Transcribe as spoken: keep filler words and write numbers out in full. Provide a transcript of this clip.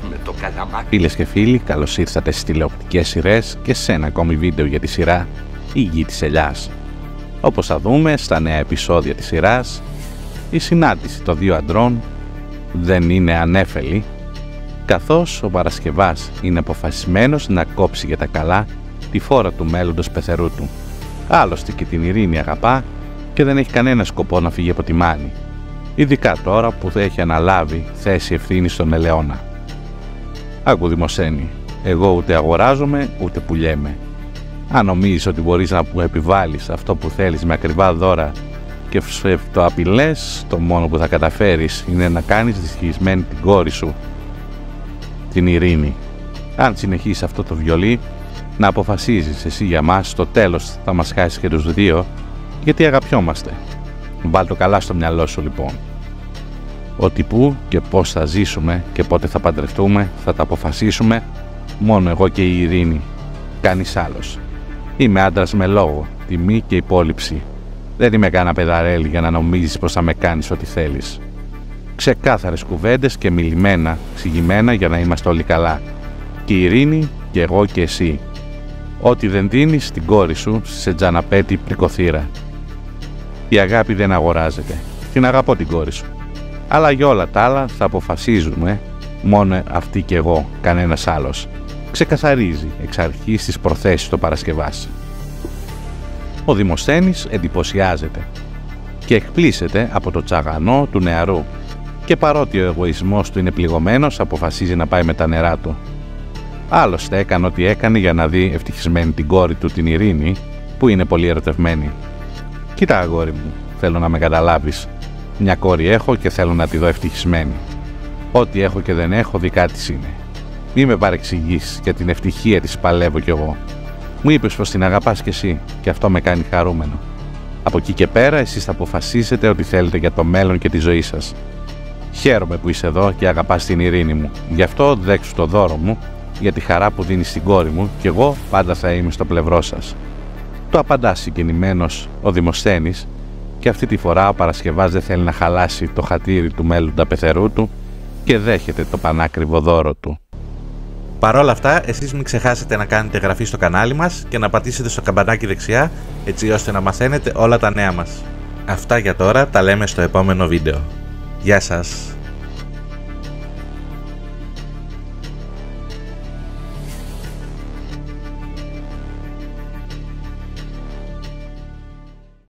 με το καλαμάκι. Φίλες και φίλοι, καλώς ήρθατε στις τηλεοπτικές σειρές και σε ένα ακόμη βίντεο για τη σειρά «Η Γη της Ελιάς». Όπως θα δούμε στα νέα επεισόδια της σειράς, η συνάντηση των δύο αντρών δεν είναι ανέφελη, καθώς ο Παρασκευάς είναι αποφασισμένος να κόψει για τα καλά τη φόρα του μέλλοντος πεθερού του. Άλλωστε και την Ειρήνη αγαπά και δεν έχει κανένα σκοπό να φύγει από τη Μάνη, ειδικά τώρα που θα έχει αναλάβει θέση ευθύνη στον Ελαιώνα. Άκου Δημοσθένη, εγώ ούτε αγοράζομαι ούτε πουλιέμαι. Αν νομίζεις ότι μπορείς να μου επιβάλλεις αυτό που θέλεις με ακριβά δώρα και το απειλές, το μόνο που θα καταφέρεις είναι να κάνεις δυστυχισμένη την κόρη σου, την Ειρήνη. Αν συνεχίσεις αυτό το βιολί, να αποφασίζεις εσύ για μας, στο τέλος θα μας χάσεις και τους δύο, γιατί αγαπιόμαστε. Βάλ' το καλά στο μυαλό σου λοιπόν. Ότι πού και πώς θα ζήσουμε και πότε θα παντρευτούμε θα τα αποφασίσουμε μόνο εγώ και η Ειρήνη. Κανείς άλλος. Είμαι άντρας με λόγο, τιμή και υπόλοιψη. Δεν είμαι κανένα παιδαρέλι για να νομίζεις πως θα με κάνεις ό,τι θέλεις. Ξεκάθαρες κουβέντες και μιλημένα, εξηγημένα για να είμαστε όλοι καλά. Και η Ειρήνη και εγώ και εσύ. Ό,τι δεν δίνεις την κόρη σου σε τζαναπέτη πρικοθύρα. Η αγάπη δεν αγοράζεται. Την αγαπώ την κόρη σου. Αλλά για όλα τα άλλα θα αποφασίζουμε μόνο αυτή και εγώ, κανένας άλλος. Ξεκαθαρίζει εξ αρχής τις προθέσεις του Παρασκευάς. Ο Δημοσθένης εντυπωσιάζεται και εκπλήσεται από το τσαγανό του νεαρού και παρότι ο εγωισμός του είναι πληγωμένος αποφασίζει να πάει με τα νερά του. Άλλωστε έκανε ό,τι έκανε για να δει ευτυχισμένη την κόρη του την Ειρήνη που είναι πολύ ερωτευμένη. Κοίτα αγόρι μου, θέλω να με καταλάβεις. Μια κόρη έχω και θέλω να τη δω ευτυχισμένη. Ό,τι έχω και δεν έχω δικά της είναι. Μη με παρεξηγείς, για την ευτυχία της παλεύω κι εγώ. Μου είπες πως την αγαπάς κι εσύ και αυτό με κάνει χαρούμενο. Από εκεί και πέρα εσείς θα αποφασίσετε ό,τι θέλετε για το μέλλον και τη ζωή σας. Χαίρομαι που είσαι εδώ και αγαπάς την Ειρήνη μου. Γι' αυτό δέξου το δώρο μου για τη χαρά που δίνεις στην κόρη μου και εγώ πάντα θα είμαι στο πλευρό σας. Το απαντά συγκινημένος ο Δημοσθένης και αυτή τη φορά ο Παρασκευάς δεν θέλει να χαλάσει το χατήρι του μέλλοντα πεθερού του και δέχεται το πανάκριβο δώρο του. Παρ' όλα αυτά, εσείς μην ξεχάσετε να κάνετε εγγραφή στο κανάλι μας και να πατήσετε στο καμπανάκι δεξιά, έτσι ώστε να μαθαίνετε όλα τα νέα μας. Αυτά για τώρα, τα λέμε στο επόμενο βίντεο. Γεια σας!